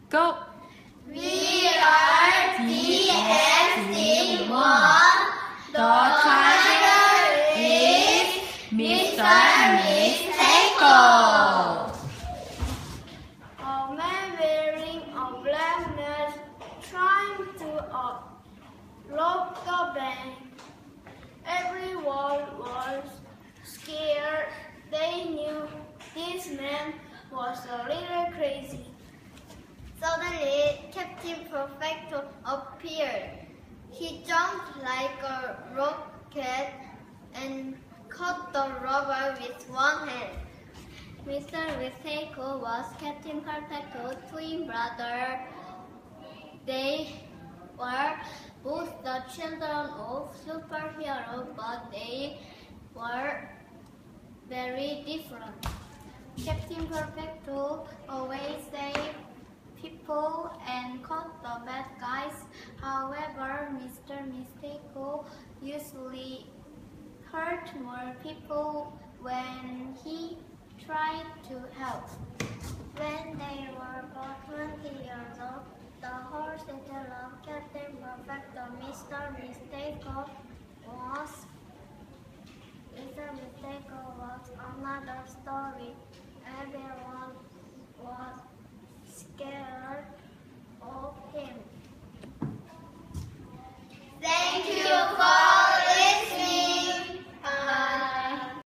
Go! We are DSC1. The title is Mr. Mistake-O. A man wearing a black mask trying to rob the bank. Everyone was scared. They knew this man was a little crazy. Suddenly, Captain Perfecto appeared. He jumped like a rocket and caught the robber with one hand. Mr. Mistake-O was Captain Perfecto's twin brother. They were both the children of superheroes, but they were very different. Captain Perfecto always saved people and caught the bad guys. However, Mr. Mistake-O usually hurt more people when he tried to help. When they were both 20 years old, the whole city loved Captain Perfecto. Mr. Mistake-O was another story. Everyone